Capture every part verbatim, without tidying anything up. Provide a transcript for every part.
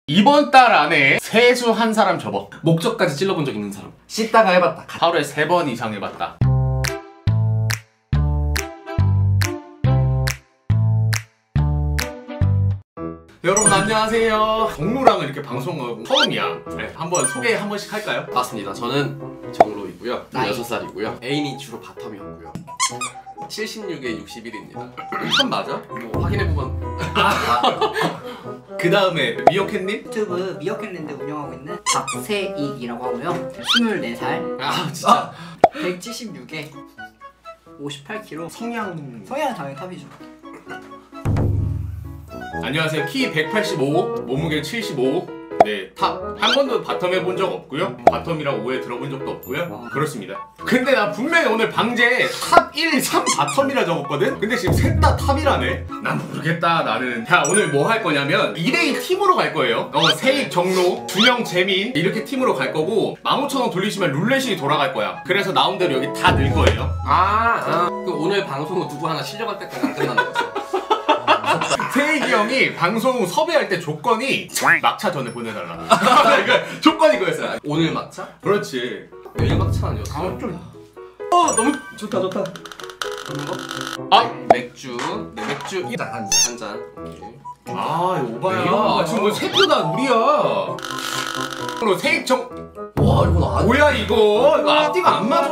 이번 달 안에 세수 한 사람 접어. 목적까지 찔러본 적 있는 사람. 씻다가 해봤다. 하루에 세 번 이상 해봤다. 여러분 안녕하세요. 정로랑은 이렇게 방송하고 처음이야. 네, 한번 소개 한 번씩 할까요? 맞습니다. 저는 정로이고요. 나이. 여섯 살이고요. 애인이 주로 바텀이었고요. 칠십육에 육십일입니다. 참 맞아? 뭐 확인해보면. 그 다음에 미어캣님? 유튜브 미어캣랜드 운영하고 있는 박세익이라고 하고요. 스물네 살, 아 진짜. 백칠십육에 오십팔 킬로그램. 성향... 성향은 당연히 탑이죠. 안녕하세요. 키 백팔십오, 몸무게 칠십오. 네, 탑. 한 번도 바텀 해본 적 없고요. 바텀이라고 오해 들어본 적도 없고요. 어. 그렇습니다. 근데 나 분명히 오늘 방제에 탑 일, 삼 바텀이라 적었거든? 근데 지금 셋 다 탑이라네? 난 모르겠다, 나는. 자, 오늘 뭐 할 거냐면 이 대 이 팀으로 갈 거예요. 어, 세익, 정로, 준영, 재민 이렇게 팀으로 갈 거고 만 오천 원 돌리시면 룰렛이 돌아갈 거야. 그래서 나온 대로 여기 다 넣을 거예요. 아, 아. 그 오늘 방송은 누구 하나 실려갈 때까지 안 끝나는 거죠? 세익이 형이 방송 섭외할 때 조건이 막차 전에 보내달라. 그러니까 조건이 그거였어. 오늘 막차? 그렇지. 내일 막차 아니었어? 아, 좀. 어 너무 좋다 좋다. 그런 거? 아! 맥주. 네, 맥주 한 잔. 한 잔. 오케이. 아, 이거 오바야. 야, 지금 뭐 세표다 무리야. 그리고 세익 정. 와 이건 안 뭐야 이거? 이거 앞뒤가 안 맞아.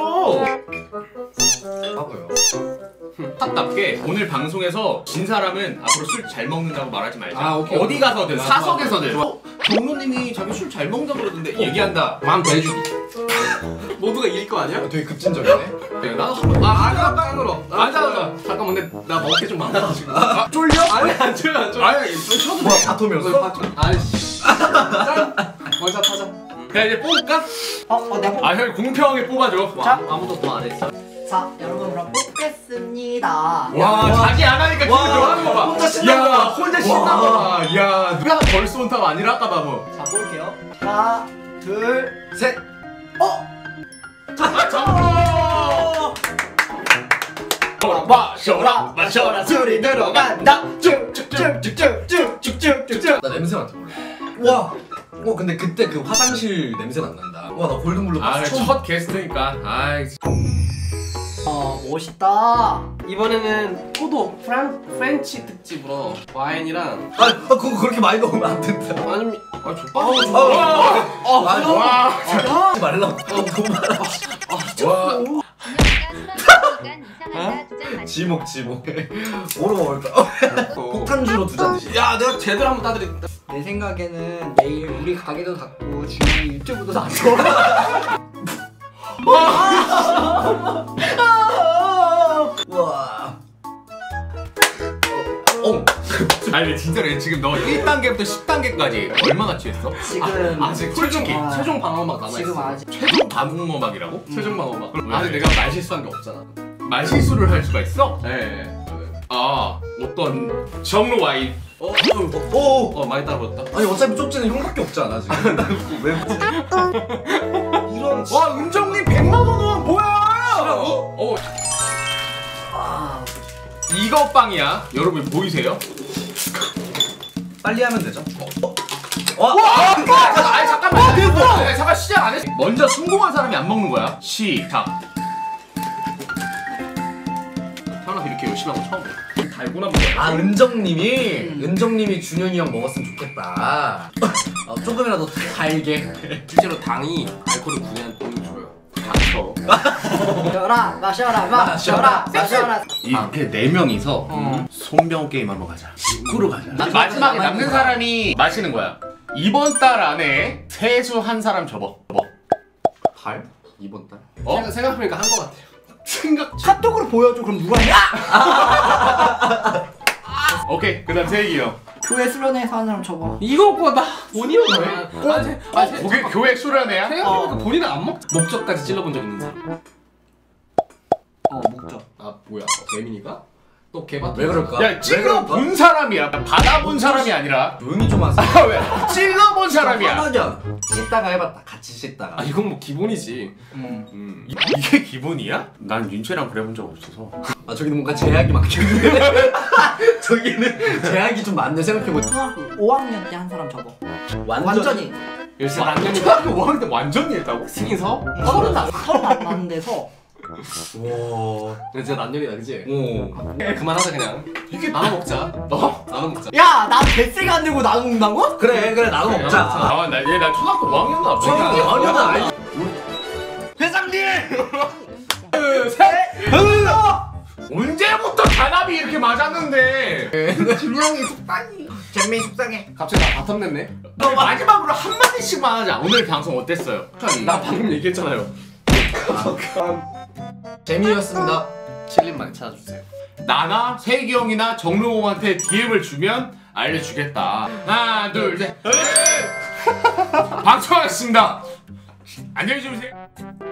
하고요. 탑답게 오늘 방송에서 진 사람은 앞으로 술 잘 먹는다고 말하지 말자. 아, 오케이, 어디 오케이. 가서든 아, 사석에서든. 좋아. 어, 정로님이 자기 술 잘 먹는다 그러던데 얘기한다. 마음 대주기. 모두가 이길 거 아니야? 되게 급진적이네. 네, 나도 한번. 아, 아까 깡으로. 앉아, 앉아. 잠깐만 근데 나 먹을 게 좀 많아가지고. 아, 쫄려? 아니 안 줘요 안 줘요. 아니, 쳐도 뭐야 돼. 바텀이었어? 아이씨. 짠. 원샷 하자. 그냥 이제 뽑을까? 어, 어, 내가 뽑... 아, 형 공평하게 뽑아줘. 와, 자. 아무도 더 안 했어. 자, 여러분 그럼 뽑겠습니다. 와, 와. 자기 안 하니까 기분 와, 좋아하는 거 봐. 혼자 신나는 야, 거 봐. 혼자 신나는 거 봐. 야, 누가 벌써 온 탑 아니라 아까 봐 뭐. 자, 뽑을게요. 하나, 둘, 셋. 어! 아, 정로! 마셔라, 마셔라, 술이 들어간다. 쭉쭉쭉쭉쭉쭉쭉쭉쭉. 나 냄새 맡아 볼래. 와. 어 근데 그때 그 화장실 냄새는 안 난다. 와 나 골든블루 아, 처음 첫 게스트니까. 아이. 어, 멋있다. 이번에는 포도 프랑 프렌치 특집으로 와인이랑 아, 아 그거 그렇게 많이 넣으면 안 된다. 아니면 아 좋다. 어, 좋아. 어, 아, 와. 하지 말라고. 어, 너무 많아. 와. 지목 지목. 뭐로 먹을까? 폭탄주로 두 잔 드시. 야 내가 제대로 한번 따드리겠다. 내 생각에는 내일 우리 가게도 닫고 준영이 유튜브도 닫고 와. 어. 아니 진짜로 지금 너 일 단계부터 십 단계까지 얼마나 취했어? 지금 아, 아직 최종 솔직히 아. 최종 방어막 남아 지금 있어. 아직 최종 방어막이라고? 최종 방어막. 왜? 아직 내가 말 실수한 게 없잖아. 말실수를 할 수가 있어? 네. 아, 어떤 정로 와인. 어, 오. 어 많이 따라붙었다. 아니 어차피 쪽지는 형밖에 없지 않아 지금. 왜? 이런. 와, 은정님 백만 원은 뭐야? 싫어. 어, 아, 이거 빵이야. 여러분 보이세요? 빨리 하면 되죠. 어. 와. 아, 아니 잠깐만. 아, 됐어. 네, 잠깐 시작 안 했어. 먼저 성공한 사람이 안 먹는 거야. 시작. 태어나서 이렇게 열심히 한 거 처음이야. 달고나 먹어야 아 은정님이 음. 은정님이 준영이 형 먹었으면 좋겠다. 어, 조금이라도 달게. 실제로 당이 알코올을 분해한 돈을 줘요. 닥쳐. 마셔라, 마셔라, 마셔라, 마셔라. 이렇게 네 명이서 어. 손병 게임 한번 가자. 식구로 가자. 마지막에 남는 사람이 마시는 거야. 이번 달 안에 세수 한 사람 접어. 접어. 달? 이번 달? 어? 생각, 생각해보니까 한 거 같아요. 생각. 카톡으로 보여줘. 그럼 누가 해? 오케이. 그다음 세익이 형. 교회 수련회에서 한 사람 접어. 이거보다 본인은 왜? 어? 아, 제, 아, 제, 교회 교회 수련회야? 생각해보니까 본인은 안 먹. 목적까지 찔러본 적 있는 사람. 어, 목적. 아 뭐야? 재민이가? 또 개밥. 왜 그럴까? 야, 찔러 본 사람이야. 받아본 사람이 아니라. 조용히 좀 하세요. 아, 왜? 찔러 본 어떤 사람이야? 하나냐? 씻다가 해봤다. 같이 씻다가. 아 이건 뭐 기본이지. 음. 음. 이, 이게 기본이야? 난 윤채랑 그래본 적 없어서. 아 저기는 뭔가 제약이 막혀있네. 저기는 제약이 좀 많네 생각해보자. 초등학교 오 학년 때 한 사람 접어. 완전- 완전히 열쇠 남녀이 초등학교 오 학년 때 완전히 했다고? 승인서? 서른 나 서른 안 맞는 데서 와. 진짜 난년이다 그지? 오. 그만하자 그냥. 이게 나눠 먹자. 너? 나눠 먹자. 야, 나 뱃세가 안 되고 나눠 먹는다고? 그래 그래 나도 먹자. 아, 나, 얘, 나 초등학교 오 학년 나. 초등학교 오 학년 나 아니. 회장님! 언제부터 단합이 이렇게 맞았는데? 준영이 속상해. 잼민이 속상해. 갑자기 나 바텀 냈네. 너 마지막으로 한마디씩만 하자. 오늘 방송 어땠어요? 나 방금 얘기했잖아요. 재미였습니다. 칠린 많이 찾아주세요. 나나 세기 형이나 정룡홍한테 디엠을 주면 알려주겠다. 하나, 둘, 셋. 방송하겠습니다. 안녕히 주무세요.